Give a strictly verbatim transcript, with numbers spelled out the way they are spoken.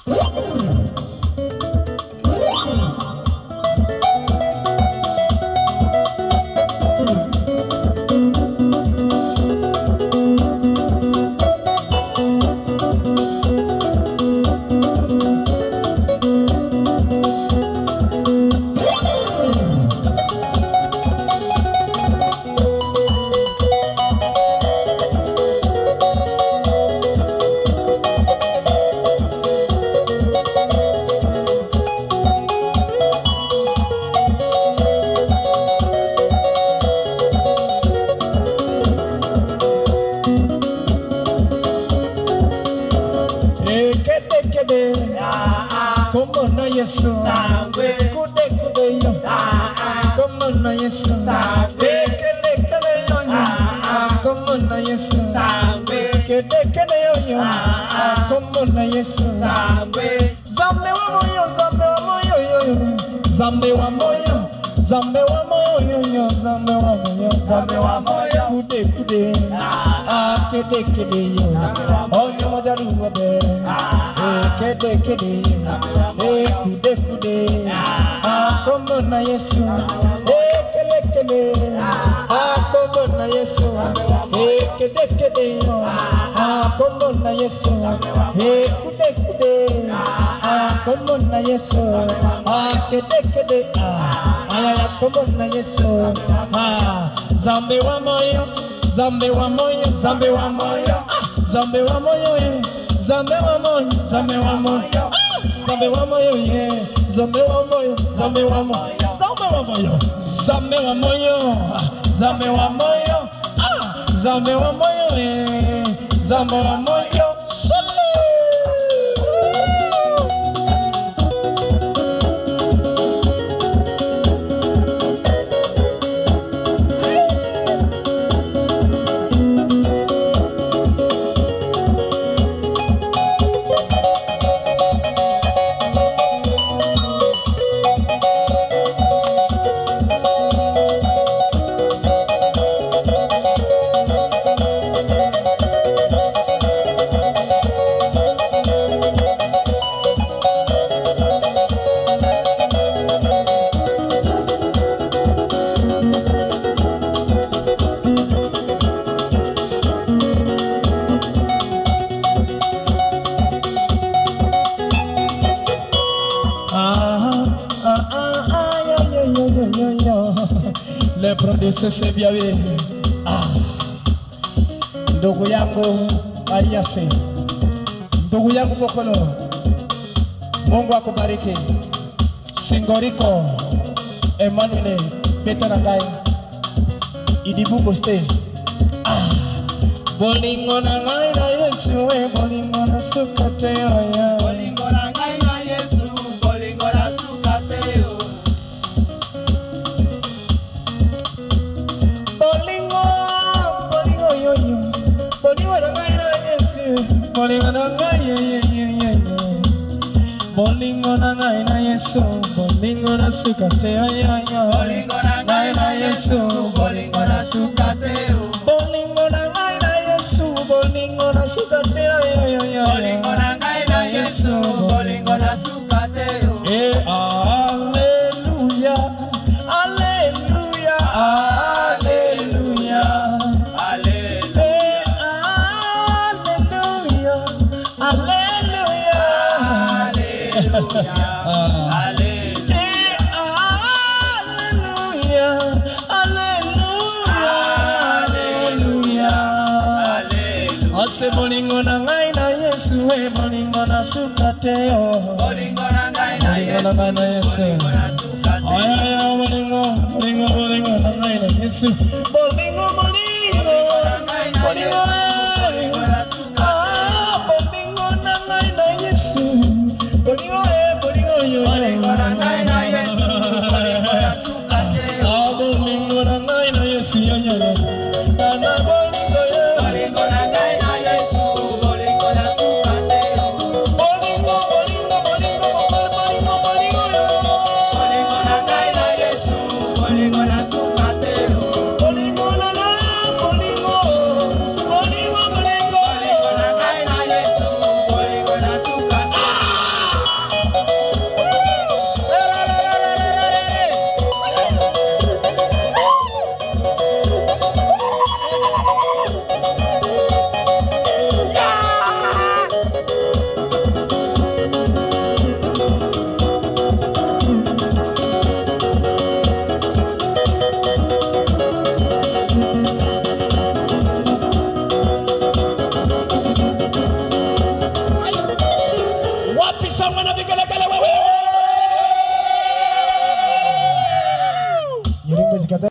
Zambe wa moyo, zambe wa moyo, yo zambe wa moyo, zambe wa moyo, kude kude, ah kede kede yo, oh yo majaru wabe, eh kede kede, eh kude kude, ah komo na Yesu, eh kele kele, ah komo na Yesu, eh kede kede yo, ah komo na Yesu, eh kude kude, ah komo na Yesu, ah kede kede, ah ayaya komo na Yesu, ah zambe wa moyo, zambe wa moyo, zambe wa moyo, zambe wa moyo, zambe wa moyo, zambe wa moyo, zambe wa moyo, zambe wa moyo, zambe wa moyo, zambe wa moyo, zambe wa moyo, zambe wa moyo, zambe wa moyo, zambe wa moyo. Le produce se biawe ah ndugu yangu Aliase, ndugu yangu Bokolo, Mungu akubariki. Singoriko Emmanuel Peterangai Idibubo stay ah bolingo na ngai na Yesu we bolingo na sukate ya bolingo na ngai na Yesu bolingo na sukate yo bolingo bolingo yo yo bolingo na ngai na Yesu bolingo na ngai ye ye ye bolingo na ngai na Yesu bolingo na sukate ya ya bolingo na ngai na Yesu bolingo na sukate yo bolingo na ngai na Yesu bolingo na sukate ya ya ya bolingo na ngai na Yesu bolingo na sukate yo eh hallelujah hallelujah hallelujah hallelujah hallelujah hallelujah bolingo na ngai na Yesu we bolingo na sukate yo bolingo na ngai na Yesu bolingo na sukate ay ay bolingo bolingo bolingo na ngai na Yesu bolingo bolingo bolingo